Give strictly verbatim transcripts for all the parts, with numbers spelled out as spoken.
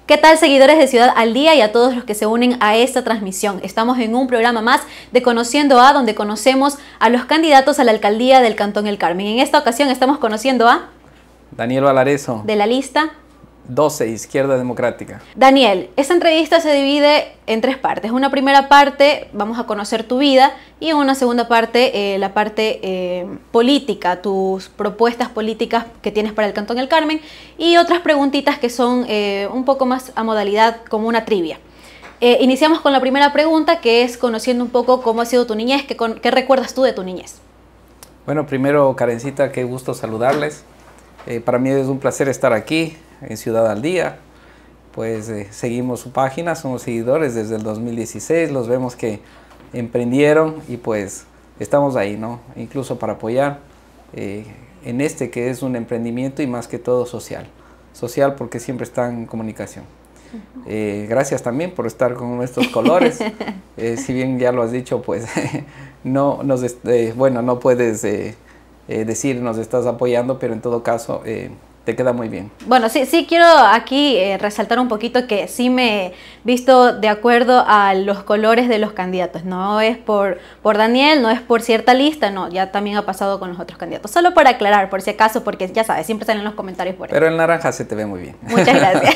¿Qué tal, seguidores de Ciudad al Día y a todos los que se unen a esta transmisión? Estamos en un programa más de Conociendo a, donde conocemos a los candidatos a la alcaldía del Cantón El Carmen. En esta ocasión estamos conociendo a Daniel Valareso, de la lista doce, Izquierda Democrática. Daniel, esta entrevista se divide en tres partes. Una primera parte, vamos a conocer tu vida, y en una segunda parte, eh, la parte eh, política, tus propuestas políticas que tienes para el Cantón El Carmen, y otras preguntitas que son eh, un poco más a modalidad como una trivia. Eh, iniciamos con la primera pregunta, que es conociendo un poco cómo ha sido tu niñez, qué, con, qué recuerdas tú de tu niñez. Bueno, primero, Karencita, qué gusto saludarles. Eh, para mí es un placer estar aquí en Ciudad al Día. Pues eh, seguimos su página, somos seguidores desde el dos mil dieciséis, los vemos que emprendieron y pues estamos ahí, ¿no? Incluso para apoyar eh, en este que es un emprendimiento y más que todo social. Social porque siempre está en comunicación. Uh-huh. eh, gracias también por estar con nuestros colores. eh, si bien ya lo has dicho, pues no, nos eh, bueno, no puedes eh, eh, decir nos estás apoyando, pero en todo caso eh, te queda muy bien. Bueno, sí, sí quiero aquí eh, resaltar un poquito que sí me he visto de acuerdo a los colores de los candidatos. No es por, por Daniel, no es por cierta lista, no, ya también ha pasado con los otros candidatos. Solo para aclarar, por si acaso, porque ya sabes, siempre salen los comentarios por ahí. Pero el naranja se te ve muy bien. Muchas gracias.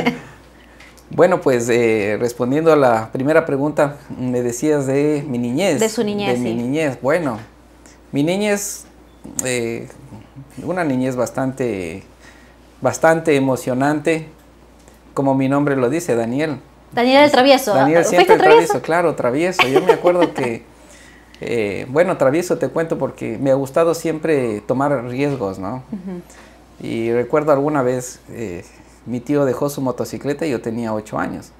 Bueno, pues eh, respondiendo a la primera pregunta, me decías de mi niñez. De su niñez, De sí. mi niñez, bueno, mi niñez, eh, una niñez bastante... bastante emocionante, como mi nombre lo dice, Daniel. Daniel el travieso. Daniel siempre el travieso? travieso, claro, travieso. Yo me acuerdo que, eh, bueno, travieso te cuento porque me ha gustado siempre tomar riesgos, ¿no? Uh-huh. Y recuerdo alguna vez, eh, mi tío dejó su motocicleta y yo tenía ocho años.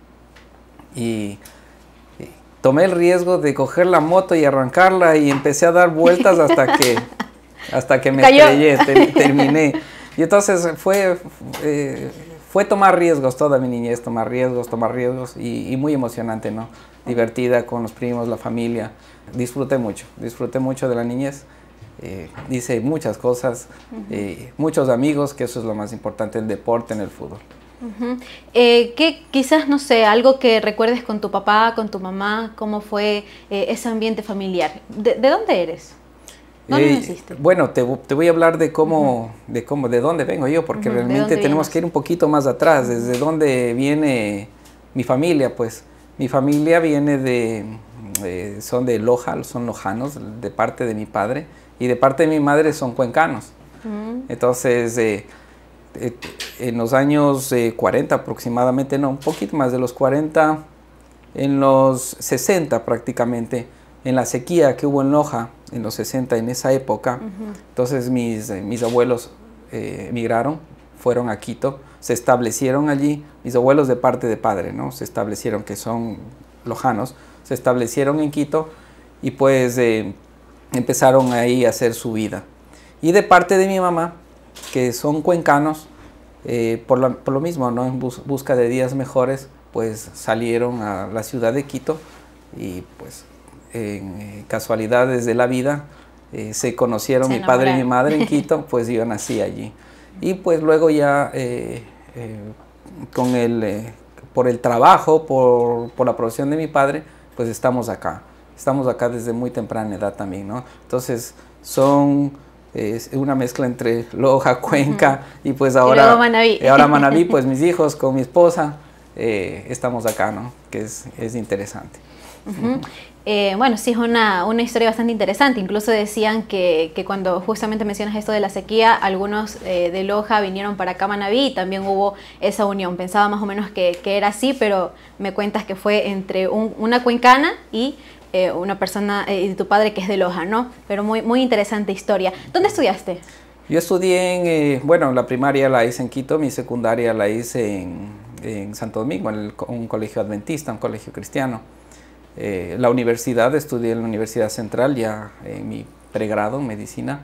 Y eh, tomé el riesgo de coger la moto y arrancarla y empecé a dar vueltas hasta que, hasta que me Cayó. estrellé, te, terminé. Y entonces fue, eh, fue tomar riesgos, toda mi niñez, tomar riesgos, tomar riesgos, y, y muy emocionante, ¿no? Divertida con los primos, la familia. Disfruté mucho, disfruté mucho de la niñez. Eh, hice muchas cosas, uh-huh. eh, muchos amigos, que eso es lo más importante, el deporte, en el fútbol. Uh-huh. eh, ¿qué, quizás, no sé, algo que recuerdes con tu papá, con tu mamá, cómo fue eh, ese ambiente familiar? ¿De, de dónde eres? ¿Dónde Eh, naciste? bueno, te, te voy a hablar de cómo, uh-huh. de cómo, de dónde vengo yo, porque uh-huh. realmente tenemos vienes? que ir un poquito más atrás, uh-huh. desde dónde viene mi familia. Pues mi familia viene de, eh, son de Loja, son lojanos, de parte de mi padre, y de parte de mi madre son cuencanos. Uh-huh. Entonces, eh, eh, en los años eh, cuarenta aproximadamente, no, un poquito más de los cuarenta, en los sesenta prácticamente, en la sequía que hubo en Loja, en los sesenta, en esa época, uh-huh. entonces mis, eh, mis abuelos eh, emigraron, fueron a Quito, se establecieron allí, mis abuelos de parte de padre, ¿no? Se establecieron, que son lojanos, se establecieron en Quito y pues eh, empezaron ahí a hacer su vida. Y de parte de mi mamá, que son cuencanos, eh, por, la, por lo mismo, ¿no? En bus, busca de días mejores, pues salieron a la ciudad de Quito y pues en eh, casualidades de la vida eh, se conocieron, se mi padre y mi madre en Quito, pues yo nací allí. Y pues luego ya eh, eh, con el, eh, por el trabajo, por, por la profesión de mi padre, pues estamos acá. Estamos acá desde muy temprana edad también, ¿no? Entonces son eh, una mezcla entre Loja, Cuenca, uh-huh. y pues ahora, y Manabí. ahora Manabí, pues mis hijos con mi esposa, eh, estamos acá, ¿no? Que es, es interesante. Uh-huh. Uh-huh. Eh, bueno, sí, es una, una historia bastante interesante. Incluso decían que, que cuando justamente mencionas esto de la sequía, algunos eh, de Loja vinieron para acá a Manabí y también hubo esa unión. Pensaba más o menos que, que era así, pero me cuentas que fue entre un, una cuencana y eh, una persona, eh, y tu padre que es de Loja, ¿no? Pero muy, muy interesante historia. ¿Dónde estudiaste? Yo estudié en, eh, bueno, la primaria la hice en Quito, mi secundaria la hice en, en Santo Domingo, en el, un colegio adventista, un colegio cristiano. Eh, la universidad, estudié en la Universidad Central ya en mi pregrado en medicina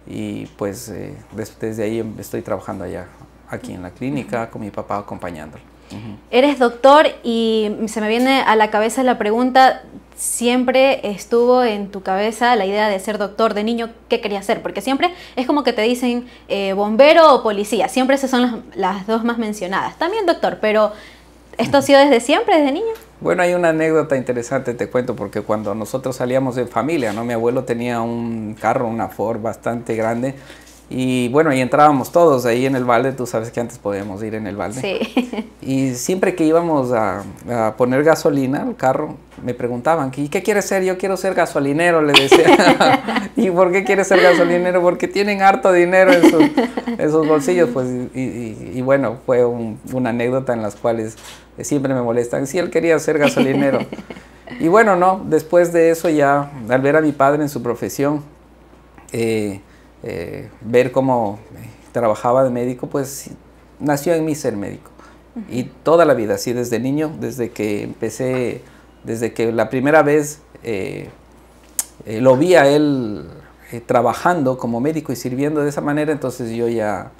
y pues eh, des, desde ahí estoy trabajando allá, aquí en la clínica, uh-huh. con mi papá acompañándolo. Uh-huh. Eres doctor y se me viene a la cabeza la pregunta siempre estuvo en tu cabeza la idea de ser doctor de niño? ¿Qué querías ser? Porque siempre es como que te dicen eh, bombero o policía, siempre esas son las, las dos más mencionadas. También doctor, pero ¿esto ha sido desde siempre, desde niño? Bueno, hay una anécdota interesante, te cuento, porque cuando nosotros salíamos en familia, ¿no? Mi abuelo tenía un carro, una Ford bastante grande, y bueno, y entrábamos todos ahí en el balde. Tú sabes que antes podíamos ir en el balde. Sí. Y siempre que íbamos a, a poner gasolina al carro, me preguntaban, ¿y qué quieres ser? Yo quiero ser gasolinero, le decía. ¿Y por qué quieres ser gasolinero? Porque tienen harto dinero en sus, en sus bolsillos. Pues, y, y, y bueno, fue un, una anécdota en las cuales siempre me molestan. Sí, él quería ser gasolinero. Y bueno, no, después de eso ya, al ver a mi padre en su profesión, eh, Eh, ver cómo trabajaba de médico, pues nació en mí ser médico. Uh-huh. Y toda la vida, así desde niño, desde que empecé, desde que la primera vez eh, eh, lo vi a él eh, trabajando como médico y sirviendo de esa manera, entonces yo ya,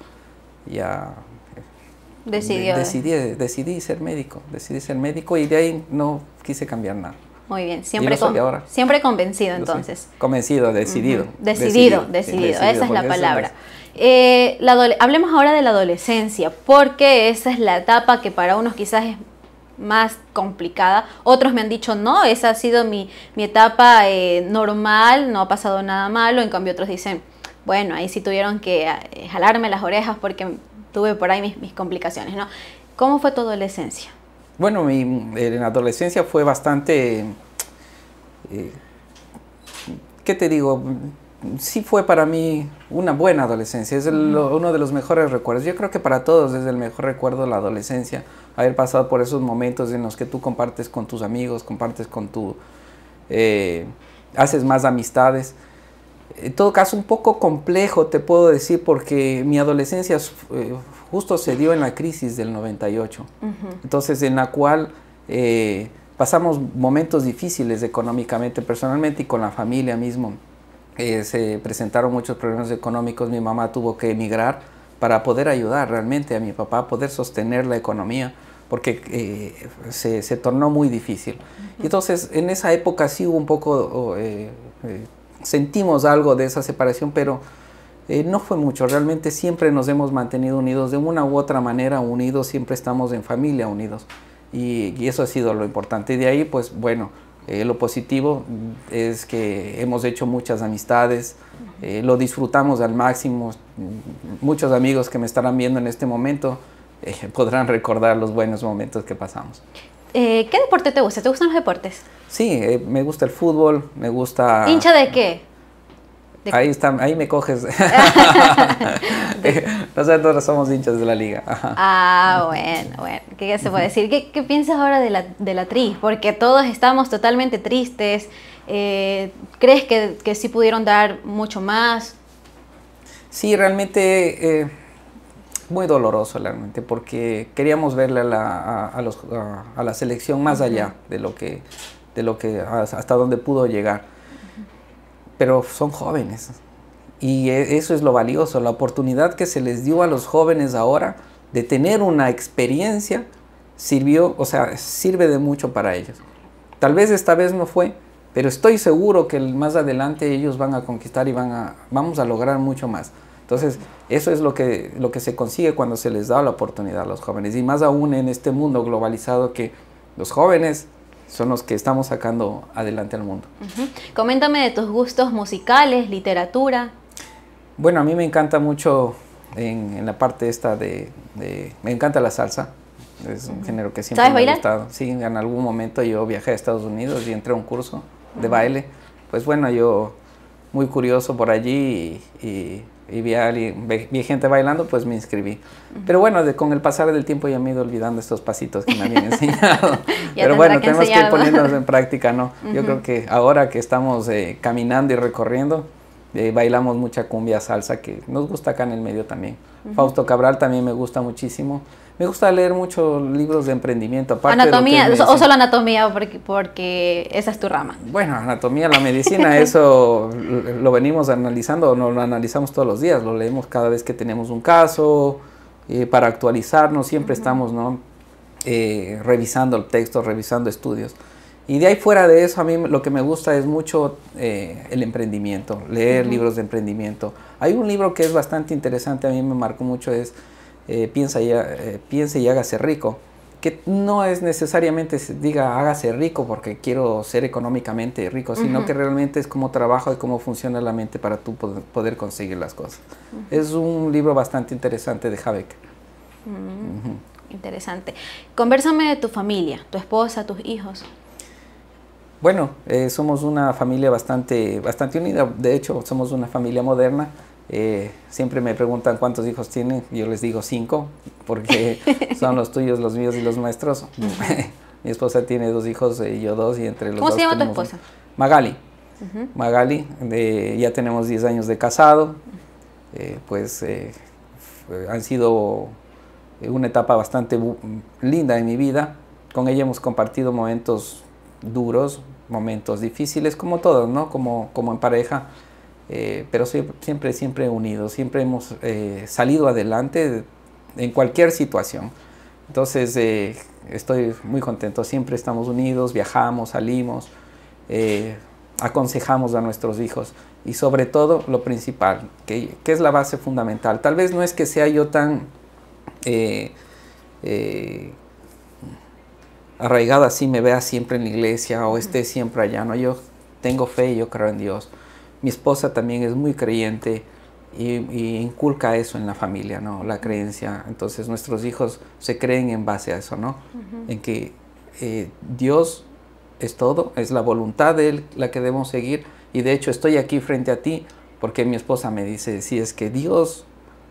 ya Decidió. de, decidí, decidí ser médico, decidí ser médico y de ahí no quise cambiar nada. Muy bien, siempre, con, siempre convencido entonces. Convencido, decidido. Uh-huh. Decidido, decidido, decidido, decidido, esa es la palabra. Es... Eh, la hablemos ahora de la adolescencia, porque esa es la etapa que para unos quizás es más complicada. Otros me han dicho, no, esa ha sido mi, mi etapa eh, normal, no ha pasado nada malo. En cambio otros dicen, bueno, ahí sí tuvieron que eh, jalarme las orejas porque tuve por ahí mis, mis complicaciones, ¿no? ¿Cómo fue tu adolescencia? Bueno, mi en la adolescencia fue bastante, eh, ¿qué te digo? Sí fue para mí una buena adolescencia, es el, uh-huh. uno de los mejores recuerdos. Yo creo que para todos es el mejor recuerdo la adolescencia, haber pasado por esos momentos en los que tú compartes con tus amigos, compartes con tu, eh, haces más amistades. En todo caso, un poco complejo te puedo decir, porque mi adolescencia eh, justo se dio en la crisis del noventa y ocho. Uh-huh. Entonces, en la cual eh, pasamos momentos difíciles económicamente, personalmente y con la familia mismo. Eh, se presentaron muchos problemas económicos, mi mamá tuvo que emigrar para poder ayudar realmente a mi papá, poder sostener la economía, porque eh, se, se tornó muy difícil. Uh-huh. Y entonces, en esa época sí hubo un poco... Eh, eh, sentimos algo de esa separación, pero eh, no fue mucho. Realmente siempre nos hemos mantenido unidos de una u otra manera, unidos, siempre estamos en familia unidos, y, y eso ha sido lo importante. Y de ahí, pues bueno, eh, lo positivo es que hemos hecho muchas amistades, eh, lo disfrutamos al máximo. Muchos amigos que me estarán viendo en este momento eh, podrán recordar los buenos momentos que pasamos. Eh, ¿Qué deporte te gusta? ¿Te gustan los deportes? Sí, eh, me gusta el fútbol, me gusta... ¿Hincha de qué? ¿De ahí, está, ahí me coges. Nosotros somos hinchas de la liga. Ajá. Ah, bueno, bueno. ¿Qué se puede decir? ¿Qué, qué piensas ahora de la, de la Tri? Porque todos estamos totalmente tristes. Eh, ¿Crees que, que sí pudieron dar mucho más? Sí, realmente... Eh, muy doloroso realmente, porque queríamos verle a la, a, a los, a, a la selección más allá de lo que, de lo que hasta donde pudo llegar. Pero son jóvenes y eso es lo valioso, la oportunidad que se les dio a los jóvenes ahora de tener una experiencia sirvió, o sea, sirve de mucho para ellos. Tal vez esta vez no fue, pero estoy seguro que más adelante ellos van a conquistar y van a, vamos a lograr mucho más. Entonces, eso es lo que, lo que se consigue cuando se les da la oportunidad a los jóvenes. Y más aún en este mundo globalizado, que los jóvenes son los que estamos sacando adelante al mundo. Uh-huh. Coméntame de tus gustos musicales, literatura. Bueno, a mí me encanta mucho en, en la parte esta de, de... Me encanta la salsa. Es un uh-huh. género que siempre me ha gustado. Sí, en algún momento yo viajé a Estados Unidos y entré a un curso de uh-huh. baile. Pues bueno, yo muy curioso por allí y... y y vi, a, vi, vi gente bailando, pues me inscribí. Uh-huh. Pero bueno, de, con el pasar del tiempo ya me he ido olvidando estos pasitos que me habían enseñado. Pero bueno, que tenemos enseñarlo. que ir poniéndonos en práctica, ¿no? Uh-huh. Yo creo que ahora que estamos eh, caminando y recorriendo, eh, bailamos mucha cumbia, salsa, que nos gusta acá en el medio también. Uh-huh. Fausto Cabral también me gusta muchísimo. Me gusta leer muchos libros de emprendimiento. Aparte ¿Anatomía? De ¿O solo anatomía porque, porque esa es tu rama? Bueno, anatomía, la medicina, eso lo venimos analizando, no lo analizamos todos los días, lo leemos cada vez que tenemos un caso, eh, para actualizarnos, siempre uh-huh. estamos, ¿no? eh, revisando el texto, revisando estudios. Y de ahí fuera de eso, a mí lo que me gusta es mucho eh, el emprendimiento, leer uh-huh. libros de emprendimiento. Hay un libro que es bastante interesante, a mí me marcó mucho, es eh, Piensa, y, eh, Piense y hágase rico, que no es necesariamente se diga hágase rico porque quiero ser económicamente rico, sino uh-huh. que realmente es cómo trabajo y cómo funciona la mente para tú poder, poder conseguir las cosas. Uh-huh. Es un libro bastante interesante de Habeck. Uh-huh. Uh-huh. Interesante. Convérsame de tu familia, tu esposa, tus hijos. Bueno, eh, somos una familia bastante, bastante unida, de hecho somos una familia moderna. Eh, siempre me preguntan cuántos hijos tienen, yo les digo cinco, porque son los tuyos, los míos y los nuestros. Mi esposa tiene dos hijos y eh, yo dos, y entre los ¿Cómo dos se llama tu tenemos esposa? Magali. Uh-huh. Magali, de, ya tenemos diez años de casado, eh, pues eh, han sido una etapa bastante linda en mi vida. Con ella hemos compartido momentos duros, momentos difíciles, como todos, ¿no? Como, como en pareja, eh, pero siempre, siempre, siempre unidos, siempre hemos eh, salido adelante en cualquier situación. Entonces, eh, estoy muy contento, siempre estamos unidos, viajamos, salimos, eh, aconsejamos a nuestros hijos y sobre todo lo principal, que, que es la base fundamental. Tal vez no es que sea yo tan... Eh, eh, arraigada así, me vea siempre en la iglesia o esté siempre allá, ¿no? Yo tengo fe y yo creo en Dios. Mi esposa también es muy creyente y, y inculca eso en la familia, ¿no? La creencia. Entonces nuestros hijos se creen en base a eso, ¿no? Uh-huh. En que eh, Dios es todo, es la voluntad de Él la que debemos seguir, y de hecho estoy aquí frente a ti porque mi esposa me dice, si es que Dios,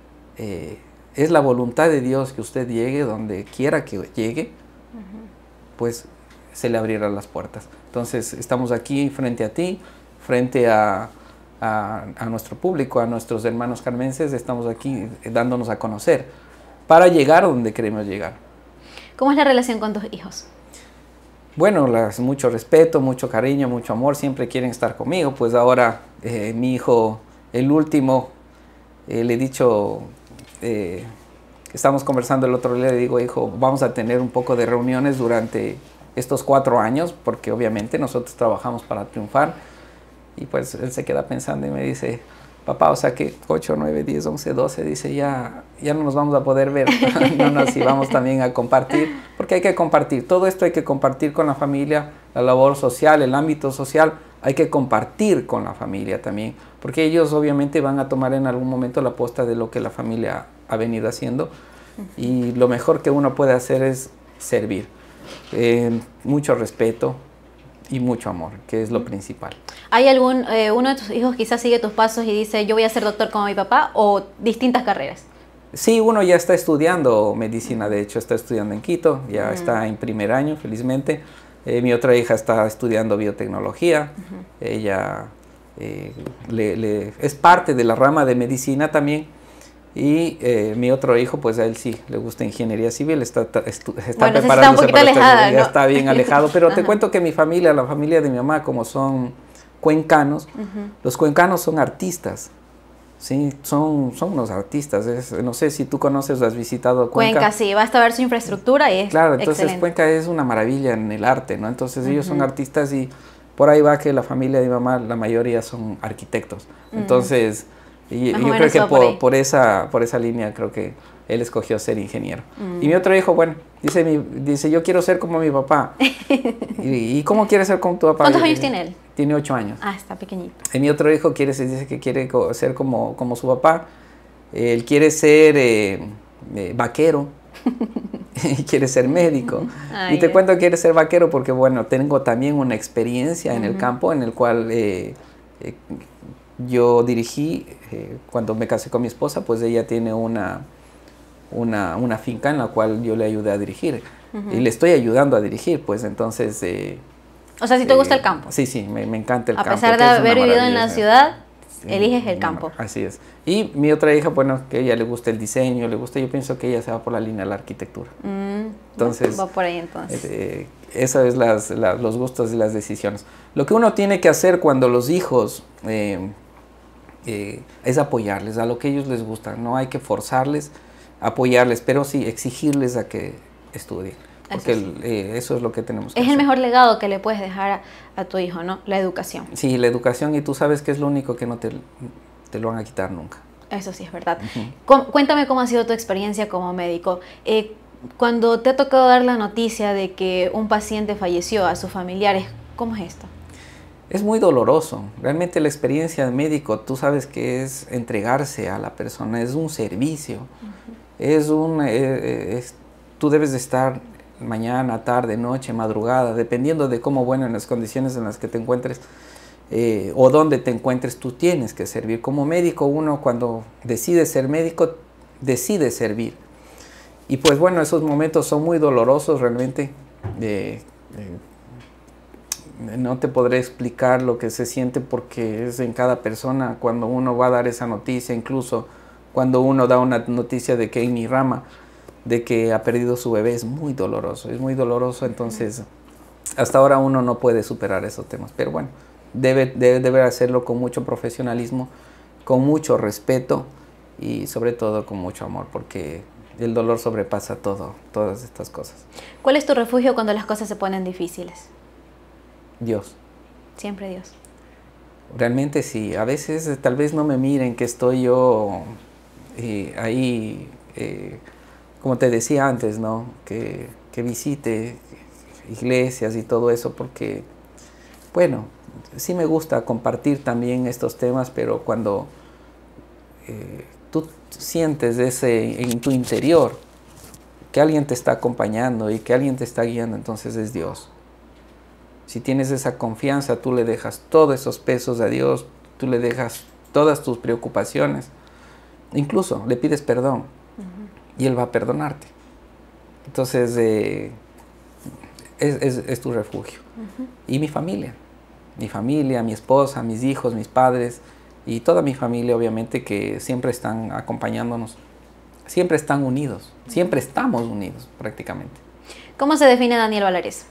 eh, es la voluntad de Dios que usted llegue donde quiera que llegue, uh-huh. pues se le abrirán las puertas. Entonces estamos aquí frente a ti, frente a, a, a nuestro público, a nuestros hermanos carmenses, estamos aquí dándonos a conocer para llegar a donde queremos llegar. ¿Cómo es la relación con tus hijos? Bueno, las, mucho respeto, mucho cariño, mucho amor, siempre quieren estar conmigo. Pues ahora eh, mi hijo, el último, eh, le he dicho... Eh, estamos conversando el otro día, le digo, hijo, vamos a tener un poco de reuniones durante estos cuatro años, porque obviamente nosotros trabajamos para triunfar. Y pues él se queda pensando y me dice, papá, o sea que ocho, nueve, diez, once, doce, dice, ya, ya no nos vamos a poder ver. No, no, sí, vamos también a compartir, porque hay que compartir. Todo esto hay que compartir con la familia, la labor social, el ámbito social, hay que compartir con la familia también, porque ellos obviamente van a tomar en algún momento la posta de lo que la familia ha venido haciendo, uh-huh. y lo mejor que uno puede hacer es servir. Eh, mucho respeto y mucho amor, que es lo principal. ¿Hay algún, eh, uno de tus hijos quizás sigue tus pasos y dice, yo voy a ser doctor como mi papá, o distintas carreras? Sí, uno ya está estudiando medicina, de hecho está estudiando en Quito, ya uh-huh. está en primer año, felizmente. Eh, mi otra hija está estudiando biotecnología, uh-huh. ella eh, le, le, es parte de la rama de medicina también, y eh, mi otro hijo, pues a él sí le gusta ingeniería civil, está, está, está bueno, preparándose está un poquito para alejada, esta, ya ¿no? está bien alejado, pero te cuento que mi familia, la familia de mi mamá, como son cuencanos, uh-huh. los cuencanos son artistas. Sí, son, son unos artistas. Es, no sé si tú conoces o has visitado Cuenca. Cuenca, sí, basta ver su infraestructura y es Claro, entonces excelente. Cuenca es una maravilla en el arte, ¿no? Entonces uh-huh. ellos son artistas y por ahí va que la familia de mi mamá, la mayoría son arquitectos. Uh-huh. Entonces, y, yo creo que por, por, por, esa, por esa línea creo que él escogió ser ingeniero. Uh-huh. Y mi otro hijo, bueno, dice, mi, dice yo quiero ser como mi papá. ¿Y, ¿Y cómo quieres ser como tu papá? ¿Cuántos años tiene él? Tiene ocho años. Ah, está pequeñito. Y mi otro hijo quiere, dice que quiere ser como, como su papá. Él quiere ser eh, eh, vaquero. Y quiere ser médico. Ay, y te yeah. cuento que quiere ser vaquero porque, bueno, tengo también una experiencia uh-huh. en el campo en el cual eh, eh, yo dirigí, eh, cuando me casé con mi esposa, pues ella tiene una, una, una finca en la cual yo le ayudé a dirigir. Uh-huh. Y le estoy ayudando a dirigir, pues entonces... Eh, O sea, si te eh, gusta el campo. Sí, sí, me, me encanta el a campo. A pesar de haber vivido en la ciudad, sí, eliges el campo. No, así es. Y mi otra hija, bueno, que a ella le gusta el diseño, le gusta, yo pienso que ella se va por la línea de la arquitectura. Mm, entonces, va por ahí entonces. Eh, eso es las, la, los gustos y las decisiones. Lo que uno tiene que hacer cuando los hijos eh, eh, es apoyarles a lo que ellos les gusta. No hay que forzarles, apoyarles, pero sí exigirles a que estudien. porque eso, sí. el, eh, eso es lo que tenemos que Es hacer. el mejor legado que le puedes dejar a, a tu hijo, ¿no? La educación. Sí, la educación, y tú sabes que es lo único que no te, te lo van a quitar nunca. Eso sí es verdad. Uh-huh. Cuéntame cómo ha sido tu experiencia como médico. Eh, cuando te ha tocado dar la noticia de que un paciente falleció a sus familiares, ¿cómo es esto? Es muy doloroso. Realmente la experiencia de médico, tú sabes que es entregarse a la persona, es un servicio. Uh-huh. Es un, eh, es, tú debes de estar mañana, tarde, noche, madrugada, dependiendo de cómo, bueno, en las condiciones en las que te encuentres eh, o donde te encuentres, tú tienes que servir. Como médico, uno cuando decide ser médico, decide servir. Y pues bueno, esos momentos son muy dolorosos realmente. Eh, eh, no te podré explicar lo que se siente porque es en cada persona cuando uno va a dar esa noticia, incluso cuando uno da una noticia de que en mi rama, de que ha perdido su bebé, es muy doloroso, es muy doloroso, entonces hasta ahora uno no puede superar esos temas, pero bueno, debe, debe, debe hacerlo con mucho profesionalismo, con mucho respeto y sobre todo con mucho amor, porque el dolor sobrepasa todo, todas estas cosas. ¿Cuál es tu refugio cuando las cosas se ponen difíciles? Dios. Siempre Dios. Realmente sí, a veces tal vez no me miren que estoy yo eh, ahí, eh, como te decía antes, ¿no? Que, que visite iglesias y todo eso, porque, bueno, sí me gusta compartir también estos temas, pero cuando eh, tú sientes ese en tu interior que alguien te está acompañando y que alguien te está guiando, entonces es Dios. Si tienes esa confianza, tú le dejas todos esos pesos a Dios, tú le dejas todas tus preocupaciones, incluso le pides perdón, uh-huh, y Él va a perdonarte. Entonces, eh, es, es, es tu refugio. Uh-huh. Y mi familia, mi familia, mi esposa, mis hijos, mis padres y toda mi familia, obviamente, que siempre están acompañándonos, siempre están unidos, uh-huh, siempre estamos unidos prácticamente. ¿Cómo se define Daniel Valareso?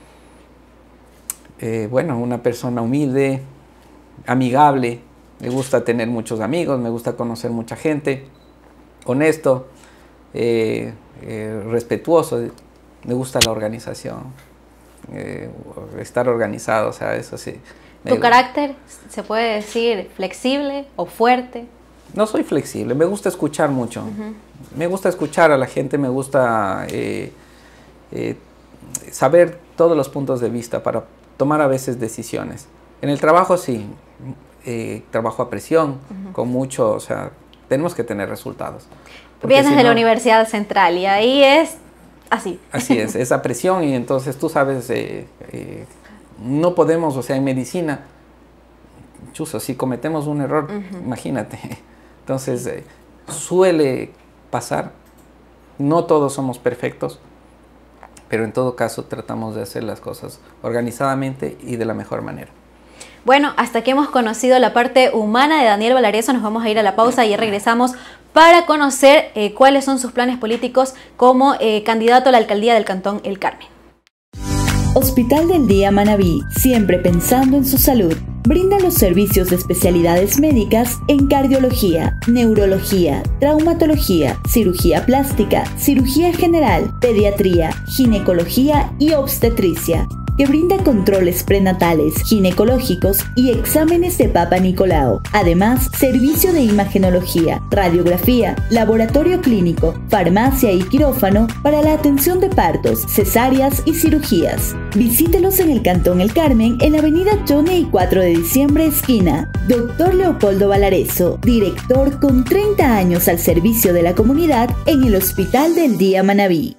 Eh, bueno, una persona humilde, amigable, me gusta tener muchos amigos, me gusta conocer mucha gente, honesto, eh, eh, respetuoso, me gusta la organización, eh, estar organizado, o sea, eso sí. ¿Tu carácter se puede decir flexible o fuerte? No soy flexible, me gusta escuchar mucho, uh-huh, me gusta escuchar a la gente, me gusta eh, eh, saber todos los puntos de vista para tomar a veces decisiones. En el trabajo sí, eh, trabajo a presión, uh-huh, con mucho, o sea, tenemos que tener resultados. Vienes si de no, la Universidad Central y ahí es así. Así es, esa presión y entonces tú sabes, eh, eh, no podemos, o sea, en medicina, chuzo, si cometemos un error, uh-huh, imagínate. Entonces, eh, suele pasar, no todos somos perfectos, pero en todo caso tratamos de hacer las cosas organizadamente y de la mejor manera. Bueno, hasta que hemos conocido la parte humana de Daniel Valareso, nos vamos a ir a la pausa y regresamos para conocer eh, cuáles son sus planes políticos como eh, candidato a la alcaldía del Cantón El Carmen. Hospital del Día Manabí, siempre pensando en su salud. Brinda los servicios de especialidades médicas en cardiología, neurología, traumatología, cirugía plástica, cirugía general, pediatría, ginecología y obstetricia, que brinda controles prenatales, ginecológicos y exámenes de Papa Nicolau. Además, servicio de imagenología, radiografía, laboratorio clínico, farmacia y quirófano para la atención de partos, cesáreas y cirugías. Visítelos en el Cantón El Carmen, en la avenida Chone y cuatro de diciembre, esquina. Doctor Leopoldo Valareso, director con treinta años al servicio de la comunidad en el Hospital del Día Manabí.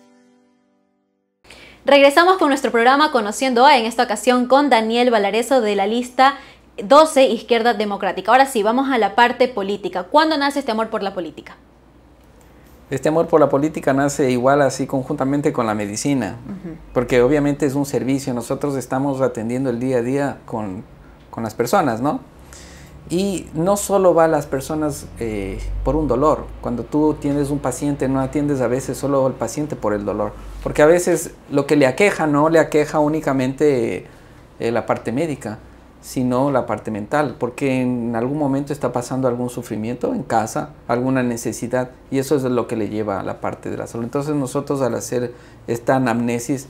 Regresamos con nuestro programa Conociendo A, en esta ocasión con Daniel Valareso de la lista doce Izquierda Democrática. Ahora sí, vamos a la parte política. ¿Cuándo nace este amor por la política? Este amor por la política nace igual así conjuntamente con la medicina, uh-huh, porque obviamente es un servicio, nosotros estamos atendiendo el día a día con, con las personas, ¿no? Y no solo va a las personas eh, por un dolor. Cuando tú tienes un paciente, no atiendes a veces solo al paciente por el dolor. Porque a veces lo que le aqueja no le aqueja únicamente eh, la parte médica, sino la parte mental, porque en algún momento está pasando algún sufrimiento en casa, alguna necesidad, y eso es lo que le lleva a la parte de la salud. Entonces nosotros al hacer esta anamnesis,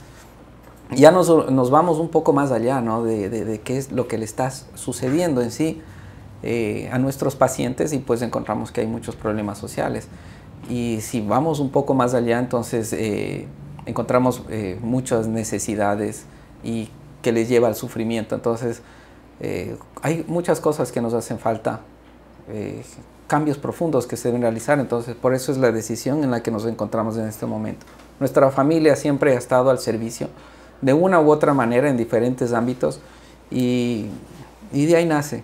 ya nos, nos vamos un poco más allá, ¿no? de, de, de qué es lo que le está sucediendo en sí eh, a nuestros pacientes, y pues encontramos que hay muchos problemas sociales. Y si vamos un poco más allá, entonces eh, encontramos eh, muchas necesidades y que les lleva al sufrimiento. Entonces eh, hay muchas cosas que nos hacen falta, eh, cambios profundos que se deben realizar. Entonces por eso es la decisión en la que nos encontramos en este momento. Nuestra familia siempre ha estado al servicio de una u otra manera en diferentes ámbitos, y, y de ahí nace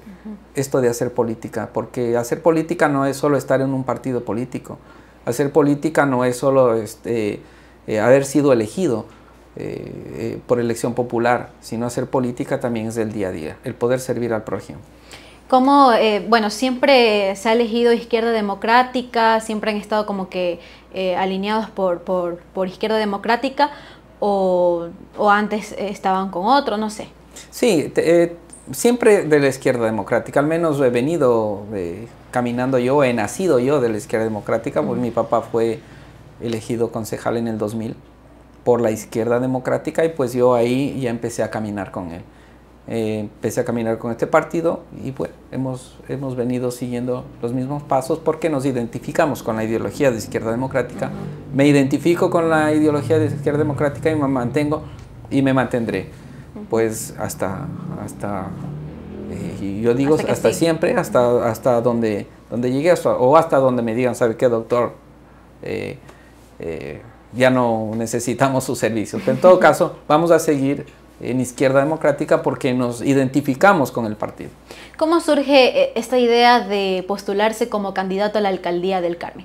esto de hacer política, porque hacer política no es solo estar en un partido político, hacer política no es solo este, eh, haber sido elegido eh, eh, por elección popular, sino hacer política también es el día a día, el poder servir al prójimo. Como, eh, bueno, siempre se ha elegido Izquierda Democrática, siempre han estado como que eh, alineados por, por, por Izquierda Democrática, o, o antes estaban con otro, no sé. Sí, te, eh, siempre de la Izquierda Democrática, al menos he venido eh, caminando yo, he nacido yo de la Izquierda Democrática, pues mi papá fue elegido concejal en el dos mil por la Izquierda Democrática, y pues yo ahí ya empecé a caminar con él. Eh, empecé a caminar con este partido, y pues hemos, hemos venido siguiendo los mismos pasos porque nos identificamos con la ideología de Izquierda Democrática. Uh-huh. Me identifico con la ideología de Izquierda Democrática y me mantengo y me mantendré. Uh-huh. Pues hasta, hasta eh, y yo digo hasta, hasta sí. siempre, hasta, hasta donde, donde llegue, hasta, o hasta donde me digan, ¿sabe qué, doctor? Eh, eh, ya no necesitamos sus servicios. Pero en todo caso, vamos a seguir en Izquierda Democrática porque nos identificamos con el partido. ¿Cómo surge esta idea de postularse como candidato a la alcaldía del Carmen?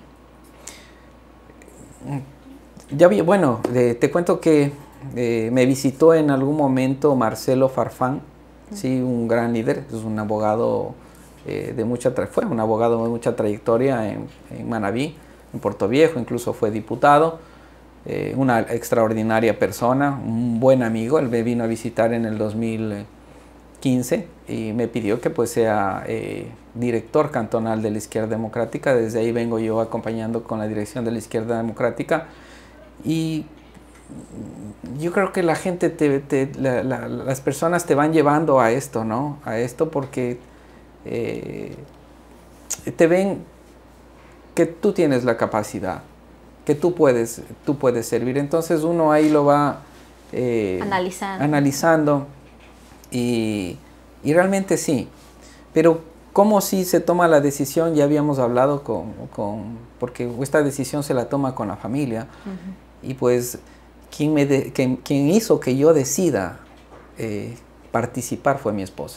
Ya vi, bueno, eh, te cuento que eh, me visitó en algún momento Marcelo Farfán, uh-huh. sí, un gran líder, es un abogado eh, de mucha tra fue un abogado de mucha trayectoria en, en Manabí, en Puerto Viejo, incluso fue diputado. Eh, una extraordinaria persona, un buen amigo. Él me vino a visitar en el dos mil quince y me pidió que pues sea eh, director cantonal de la Izquierda Democrática. Desde ahí vengo yo acompañando con la dirección de la Izquierda Democrática, y yo creo que la gente, te, te, la, la, las personas te van llevando a esto, ¿no? A esto porque eh, te ven que tú tienes la capacidad, que tú puedes, tú puedes servir. Entonces uno ahí lo va eh, analizando, analizando y, y realmente sí. Pero cómo sí se toma la decisión, ya habíamos hablado con, con porque esta decisión se la toma con la familia. Uh-huh. Y pues quien, me de, quien, quien hizo que yo decida eh, participar fue mi esposa.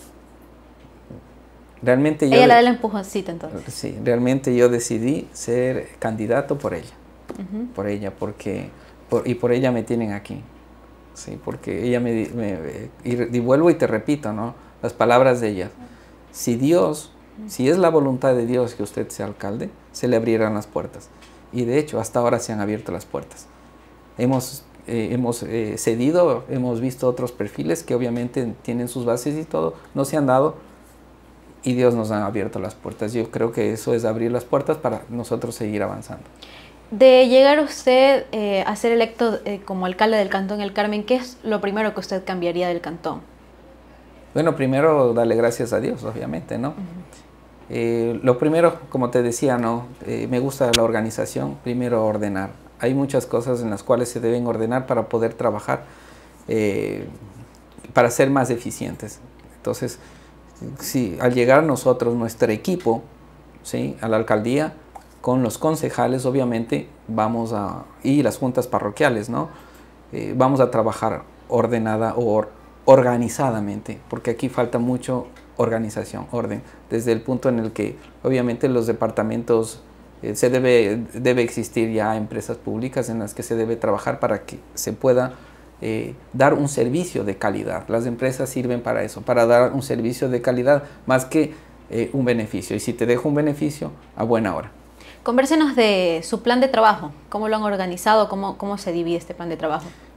Realmente yo, ella le da el empujoncito entonces. Sí, realmente yo decidí ser candidato por ella, uh-huh. por ella, porque, por, y por ella me tienen aquí, sí, porque ella me, me y, y vuelvo y te repito, ¿no? Las palabras de ella, si Dios, uh-huh. si es la voluntad de Dios que usted sea alcalde, se le abrirán las puertas, y de hecho hasta ahora se han abierto las puertas. Hemos, eh, hemos eh, cedido, hemos visto otros perfiles que obviamente tienen sus bases y todo, no se han dado, y Dios nos ha abierto las puertas. Yo creo que eso es abrir las puertas para nosotros seguir avanzando. De llegar usted eh, a ser electo eh, como alcalde del Cantón El Carmen, ¿qué es lo primero que usted cambiaría del cantón? Bueno, primero darle gracias a Dios, obviamente, ¿no? Uh-huh. eh, lo primero, como te decía, ¿no? Eh, me gusta la organización, primero ordenar. Hay muchas cosas en las cuales se deben ordenar para poder trabajar, eh, para ser más eficientes. Entonces, sí, al llegar nosotros, nuestro equipo, ¿sí? a la alcaldía, con los concejales, obviamente, vamos a, y las juntas parroquiales, ¿no? Eh, vamos a trabajar ordenada o or, organizadamente, porque aquí falta mucho organización, orden, desde el punto en el que, obviamente, los departamentos, eh, se debe, debe existir ya empresas públicas en las que se debe trabajar para que se pueda Eh, dar un servicio de calidad. Las empresas sirven para eso, para dar un servicio de calidad más que eh, un beneficio. Y si te dejo un beneficio, a buena hora. Convérsenos de su plan de trabajo. ¿Cómo lo han organizado? ¿Cómo, cómo se divide este plan de trabajo?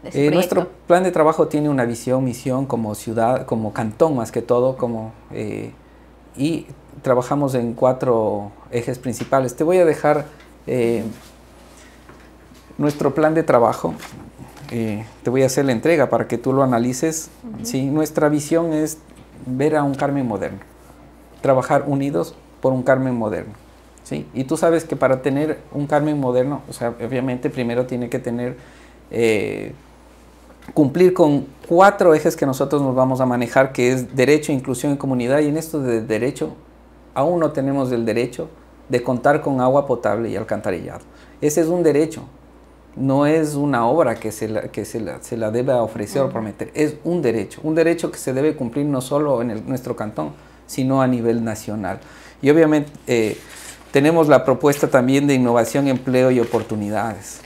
Eh, nuestro plan de trabajo tiene una visión, misión como ciudad, como cantón más que todo, como, eh, y trabajamos en cuatro ejes principales. Te voy a dejar eh, nuestro plan de trabajo, eh, te voy a hacer la entrega para que tú lo analices. Uh-huh. ¿Sí? Nuestra visión es ver a un Carmen moderno, trabajar unidos por un Carmen moderno. ¿Sí? Y tú sabes que para tener un Carmen moderno, o sea, obviamente primero tiene que tener... Eh, cumplir con cuatro ejes que nosotros nos vamos a manejar, que es derecho, inclusión y comunidad. Y en esto de derecho, aún no tenemos el derecho de contar con agua potable y alcantarillado. Ese es un derecho, no es una obra que se la, que se la, se la debe ofrecer uh-huh. o prometer, es un derecho, un derecho que se debe cumplir no solo en el, nuestro cantón, sino a nivel nacional. Y obviamente eh, tenemos la propuesta también de innovación, empleo y oportunidades.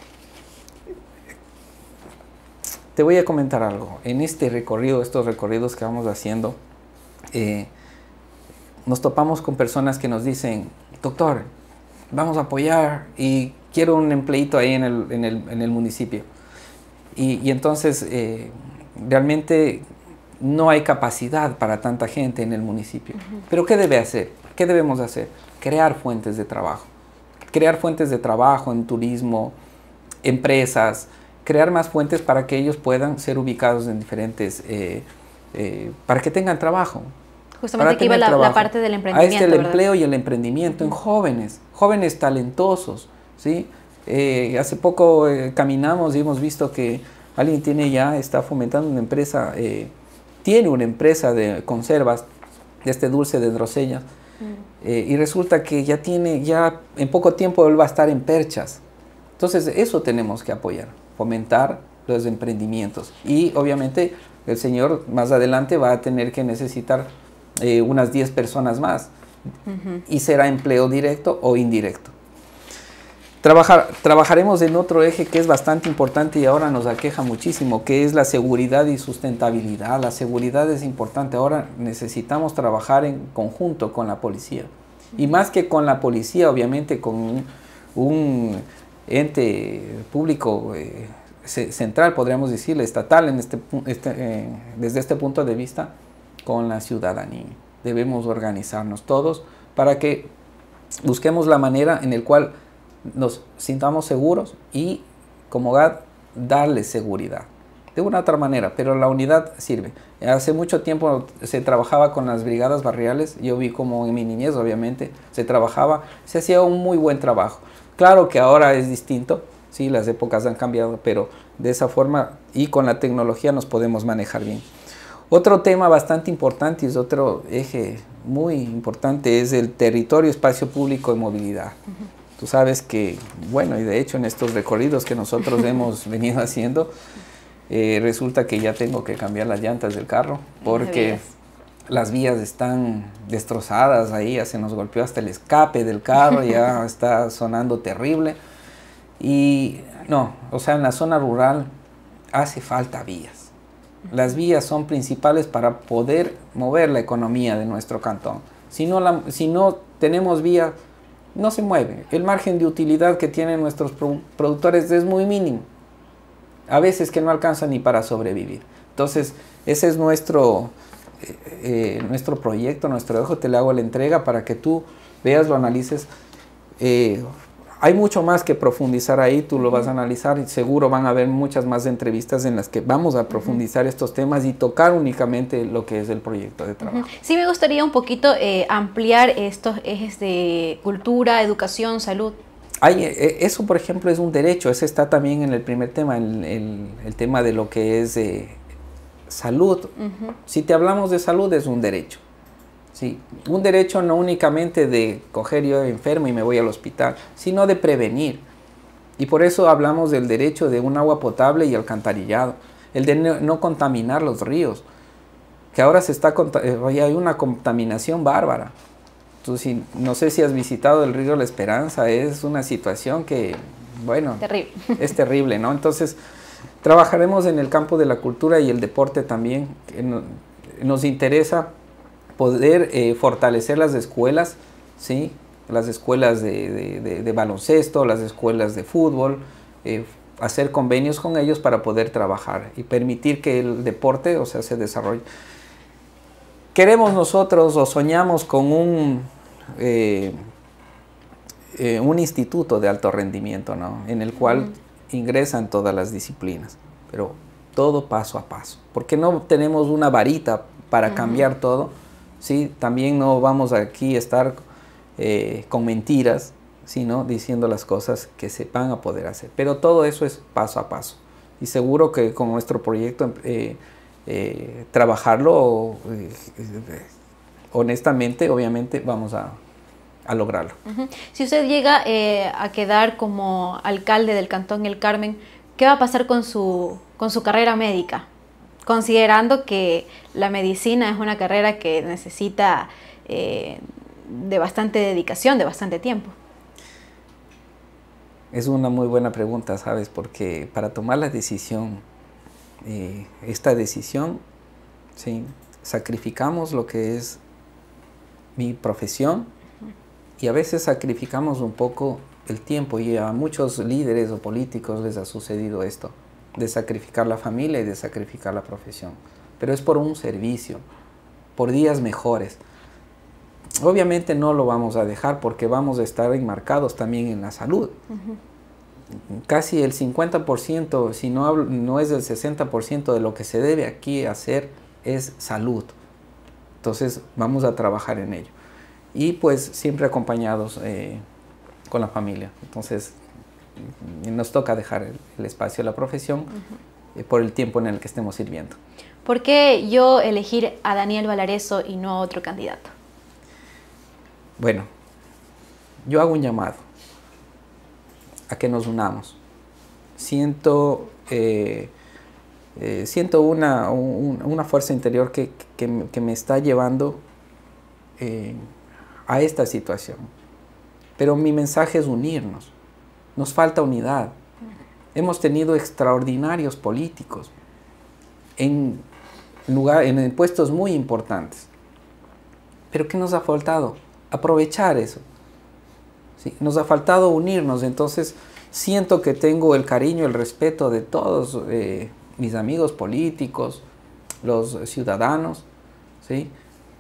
Te voy a comentar algo. En este recorrido, estos recorridos que vamos haciendo, eh, nos topamos con personas que nos dicen, doctor, vamos a apoyar y quiero un empleito ahí en el, en el, en el municipio. Y, y entonces, eh, realmente no hay capacidad para tanta gente en el municipio. Uh-huh. Pero ¿qué debe hacer? ¿Qué debemos hacer? Crear fuentes de trabajo. Crear fuentes de trabajo en turismo, empresas, crear más fuentes para que ellos puedan ser ubicados en diferentes, eh, eh, para que tengan trabajo. Justamente aquí va la, la parte del emprendimiento. Ahí está el ¿verdad? empleo y el emprendimiento uh-huh. en jóvenes, jóvenes talentosos, ¿sí? Eh, hace poco eh, caminamos y hemos visto que alguien tiene ya, está fomentando una empresa, eh, tiene una empresa de conservas, de este dulce de drosella, uh-huh. eh, y resulta que ya tiene, ya en poco tiempo él va a estar en perchas. Entonces eso tenemos que apoyar, fomentar los emprendimientos. Y obviamente el señor más adelante va a tener que necesitar eh, unas diez personas más. Uh-huh. Y será empleo directo o indirecto. Trabajar, trabajaremos en otro eje que es bastante importante y ahora nos aqueja muchísimo, que es la seguridad y sustentabilidad. La seguridad es importante. Ahora necesitamos trabajar en conjunto con la policía. Uh-huh. Y más que con la policía, obviamente con un, un ente público eh, central, podríamos decirle, estatal, en este, este, eh, desde este punto de vista, con la ciudadanía. Debemos organizarnos todos para que busquemos la manera en la cual nos sintamos seguros y, como G A D, darle seguridad. De una u otra manera, pero la unidad sirve. Hace mucho tiempo se trabajaba con las brigadas barriales, yo vi como en mi niñez, obviamente, se trabajaba, se hacía un muy buen trabajo. Claro que ahora es distinto, sí, las épocas han cambiado, pero de esa forma y con la tecnología nos podemos manejar bien. Otro tema bastante importante y es otro eje muy importante es el territorio, espacio público y movilidad. Uh-huh. Tú sabes que, bueno, y de hecho en estos recorridos que nosotros hemos venido haciendo, eh, resulta que ya tengo que cambiar las llantas del carro porque las vías están destrozadas, ahí ya se nos golpeó hasta el escape del carro, ya está sonando terrible. Y no, o sea, en la zona rural hace falta vías. Las vías son principales para poder mover la economía de nuestro cantón. Si no, la, si no tenemos vías, no se mueve. El margen de utilidad que tienen nuestros pro, productores es muy mínimo. A veces que no alcanza ni para sobrevivir. Entonces, ese es nuestro... Eh, nuestro proyecto, nuestro ojo, te le hago la entrega para que tú veas, lo analices. Eh, hay mucho más que profundizar ahí, tú lo vas a analizar y seguro van a haber muchas más entrevistas en las que vamos a profundizar uh-huh. estos temas y tocar únicamente lo que es el proyecto de trabajo. Uh-huh. Sí, me gustaría un poquito eh, ampliar estos ejes de cultura, educación, salud. Hay, eh, eso, por ejemplo, es un derecho, ese está también en el primer tema, el, el, el tema de lo que es... Eh, salud. Uh-huh. Si te hablamos de salud es un derecho. Sí, un derecho no únicamente de coger yo enfermo y me voy al hospital, sino de prevenir. Y por eso hablamos del derecho de un agua potable y alcantarillado, el de no, no contaminar los ríos, que ahora se está hay una contaminación bárbara. Entonces, no sé si has visitado el río La Esperanza, es una situación que, bueno, terrible. es terrible, ¿no? Entonces, trabajaremos en el campo de la cultura y el deporte también. Nos interesa poder eh, fortalecer las escuelas, ¿sí? Las escuelas de, de, de, de baloncesto, las escuelas de fútbol, eh, hacer convenios con ellos para poder trabajar y permitir que el deporte, o sea, se desarrolle. Queremos nosotros o soñamos con un, eh, eh, un instituto de alto rendimiento, ¿no? En el cual uh-huh. ingresan todas las disciplinas, pero todo paso a paso, porque no tenemos una varita para uh-huh. cambiar todo, ¿sí? También no vamos aquí a estar eh, con mentiras, sino diciendo las cosas que se van a poder hacer, pero todo eso es paso a paso, y seguro que con nuestro proyecto eh, Eh, trabajarlo eh, eh, honestamente, obviamente vamos a, a lograrlo. Uh-huh. Si usted llega eh, a quedar como alcalde del Cantón El Carmen, ¿qué va a pasar con su, con su carrera médica? Considerando que la medicina es una carrera que necesita eh, de bastante dedicación, de bastante tiempo. Es una muy buena pregunta, ¿sabes? Porque para tomar la decisión Eh, esta decisión, ¿sí? sacrificamos lo que es mi profesión y a veces sacrificamos un poco el tiempo, y a muchos líderes o políticos les ha sucedido esto, de sacrificar la familia y de sacrificar la profesión, pero es por un servicio, por días mejores. Obviamente no lo vamos a dejar porque vamos a estar enmarcados también en la salud. Uh-huh. Casi el cincuenta por ciento, si no, hablo, no es el sesenta por ciento de lo que se debe aquí hacer es salud. Entonces vamos a trabajar en ello. Y pues siempre acompañados eh, con la familia. Entonces nos toca dejar el, el espacio a la profesión uh-huh. eh, por el tiempo en el que estemos sirviendo. ¿Por qué yo elegir a Daniel Valareso y no a otro candidato? Bueno, yo hago un llamado a que nos unamos. Siento, eh, eh, siento una, un, una fuerza interior que, que, que me está llevando eh, a esta situación. Pero mi mensaje es unirnos. Nos falta unidad. Hemos tenido extraordinarios políticos en, lugar, en puestos muy importantes. Pero ¿qué nos ha faltado? Aprovechar eso. Sí, nos ha faltado unirnos, entonces siento que tengo el cariño, el respeto de todos eh, mis amigos políticos, los ciudadanos, ¿sí?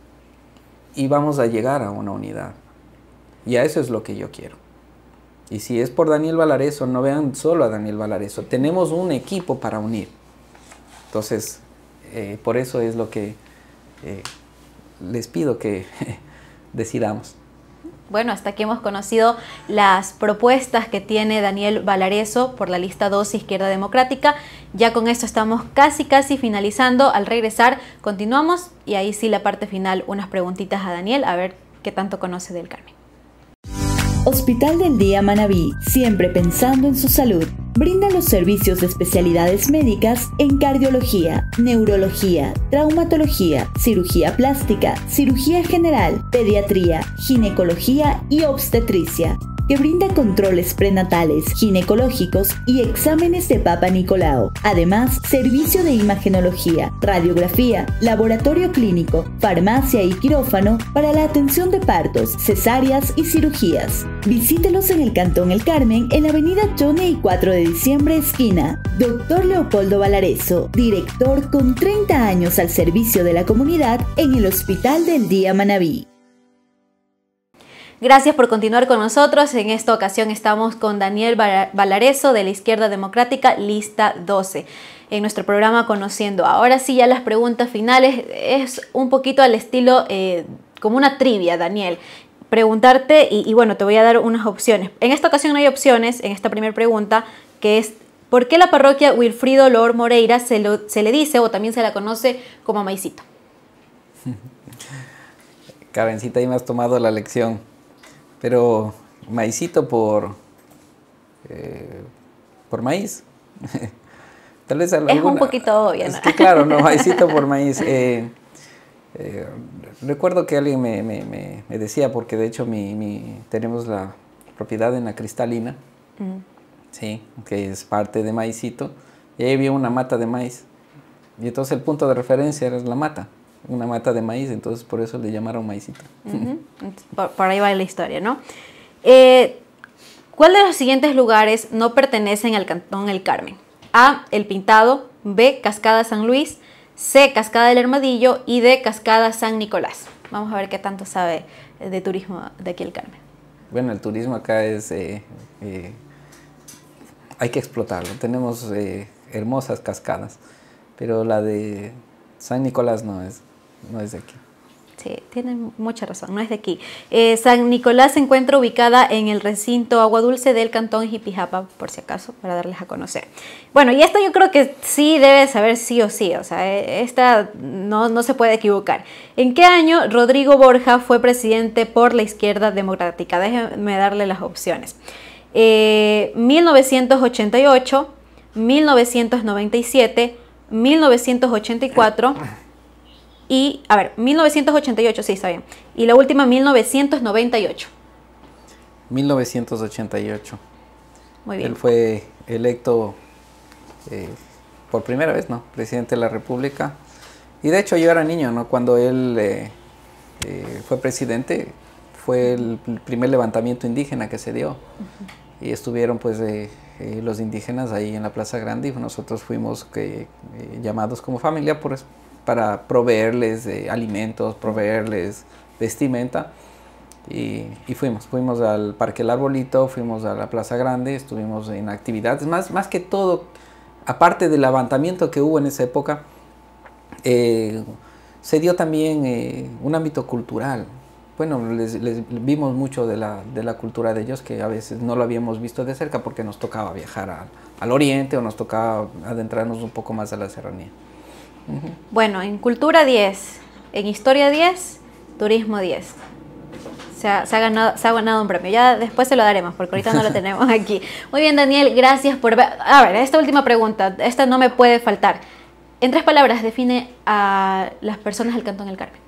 Y vamos a llegar a una unidad. Y a eso es lo que yo quiero. Y si es por Daniel Valareso, no vean solo a Daniel Valareso, tenemos un equipo para unir. Entonces, eh, por eso es lo que eh, les pido que decidamos. Bueno, hasta aquí hemos conocido las propuestas que tiene Daniel Valareso por la lista doce Izquierda Democrática. Ya con esto estamos casi, casi finalizando. Al regresar continuamos y ahí sí la parte final, unas preguntitas a Daniel, a ver qué tanto conoce del Carmen. Hospital del Día Manabí, siempre pensando en su salud. Brinda los servicios de especialidades médicas en cardiología, neurología, traumatología, cirugía plástica, cirugía general, pediatría, ginecología y obstetricia, que brinda controles prenatales, ginecológicos y exámenes de Papa Nicolau. Además, servicio de imagenología, radiografía, laboratorio clínico, farmacia y quirófano para la atención de partos, cesáreas y cirugías. Visítelos en el Cantón El Carmen, en la avenida Chone y cuatro de diciembre, esquina. Doctor Leopoldo Valareso, director con treinta años al servicio de la comunidad en el Hospital del Día Manabí. Gracias por continuar con nosotros. En esta ocasión estamos con Daniel Valareso de la Izquierda Democrática, lista doce. En nuestro programa Conociendo. Ahora sí, ya las preguntas finales es un poquito al estilo eh, como una trivia, Daniel. Preguntarte y, y bueno, te voy a dar unas opciones. En esta ocasión no hay opciones, en esta primera pregunta, que es ¿por qué la parroquia Wilfrido Lor Moreira se, lo, se le dice o también se la conoce como Maicito? Karencita, ahí me has tomado la lección. Pero maicito por, eh, por maíz. Tal vez alguna, es un poquito obvio, ¿no? Es que claro, no, maicito por maíz. Eh, eh, recuerdo que alguien me, me, me, me decía, porque de hecho mi, mi, tenemos la propiedad en la Cristalina, mm. sí, que es parte de maicito, y ahí había una mata de maíz. Y entonces el punto de referencia era la mata. Una mata de maíz, entonces por eso le llamaron maicito. Uh-huh. por, por ahí va la historia, ¿no? Eh, ¿Cuál de los siguientes lugares no pertenecen al Cantón El Carmen? A. El Pintado, B. Cascada San Luis, C. Cascada del Armadillo y D. Cascada San Nicolás. Vamos a ver qué tanto sabe de turismo de aquí el Carmen. Bueno, el turismo acá es... Eh, eh, hay que explotarlo. Tenemos eh, hermosas cascadas, pero la de San Nicolás no es, no es de aquí. Sí, tienen mucha razón, no es de aquí. Eh, San Nicolás se encuentra ubicada en el recinto Agua Dulce del Cantón Jipijapa, por si acaso, para darles a conocer. Bueno, y esto yo creo que sí debe saber sí o sí, o sea, esta no, no se puede equivocar. ¿En qué año Rodrigo Borja fue presidente por la Izquierda Democrática? Déjenme darle las opciones. Eh, mil novecientos ochenta y ocho, mil novecientos noventa y siete, mil novecientos ochenta y cuatro... Y, a ver, mil novecientos ochenta y ocho, sí, está bien. Y la última, mil novecientos noventa y ocho. mil novecientos ochenta y ocho. Muy bien. Él fue electo eh, por primera vez, ¿no? Presidente de la República. Y de hecho yo era niño, ¿no? Cuando él eh, eh, fue presidente, fue el primer levantamiento indígena que se dio. Uh-huh. Y estuvieron, pues, eh, eh, los indígenas ahí en la Plaza Grande y nosotros fuimos eh, eh, llamados como familia por eso, para proveerles eh, alimentos, proveerles vestimenta, y, y fuimos, fuimos al Parque El Arbolito, fuimos a la Plaza Grande, estuvimos en actividades, más, más que todo, aparte del levantamiento que hubo en esa época, eh, se dio también eh, un ámbito cultural. Bueno, les, les vimos mucho de la, de la cultura de ellos, que a veces no lo habíamos visto de cerca porque nos tocaba viajar a, al oriente o nos tocaba adentrarnos un poco más a la serranía. Uh-huh. Bueno, en cultura diez, en historia diez, turismo diez. Se ha, se, ha ganado, se ha ganado un premio. Ya después se lo daremos porque ahorita no lo tenemos aquí. Muy bien, Daniel, gracias por ver. A ver, esta última pregunta, esta no me puede faltar. En tres palabras, define a las personas del Cantón El Carmen.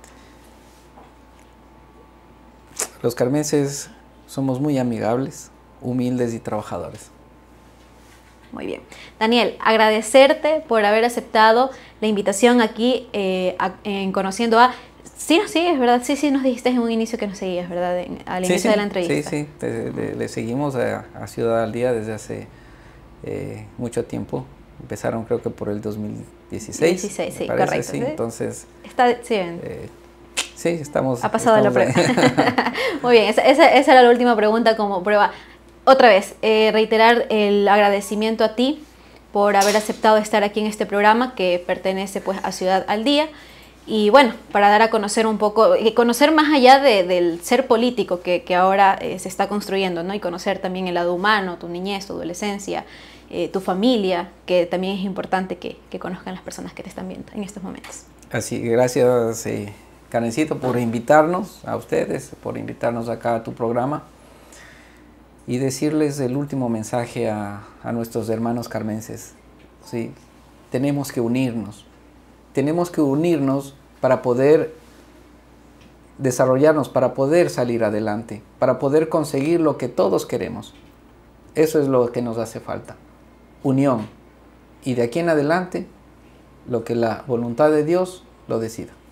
Los carmenses somos muy amigables, humildes y trabajadores. Muy bien. Daniel, agradecerte por haber aceptado la invitación aquí eh, a, en Conociendo a... Sí nos sigues, ¿verdad? Sí, sí nos dijiste en un inicio que nos seguías, ¿verdad? En, al sí, inicio sí, de la entrevista. Sí, sí, te, le, le seguimos a, a Ciudad al Día desde hace eh, mucho tiempo. Empezaron creo que por el dos mil dieciséis. dieciséis, sí, parece, correcto. Sí, ¿sí? Entonces... Está, sí, eh, sí, estamos... Ha pasado estamos la prueba. Muy bien, esa, esa, esa era la última pregunta como prueba. Otra vez, eh, reiterar el agradecimiento a ti por haber aceptado estar aquí en este programa que pertenece pues a Ciudad al Día. Y bueno, para dar a conocer un poco, y conocer más allá de, del ser político que, que ahora eh, se está construyendo, ¿no? Y conocer también el lado humano, tu niñez, tu adolescencia, eh, tu familia, que también es importante que, que conozcan las personas que te están viendo en estos momentos. Así, gracias eh, Karencito por invitarnos, a ustedes, por invitarnos acá a tu programa. Y decirles el último mensaje a, a nuestros hermanos carmenses. ¿Sí? Tenemos que unirnos. Tenemos que unirnos para poder desarrollarnos, para poder salir adelante, para poder conseguir lo que todos queremos. Eso es lo que nos hace falta. Unión. Y de aquí en adelante, lo que la voluntad de Dios lo decida.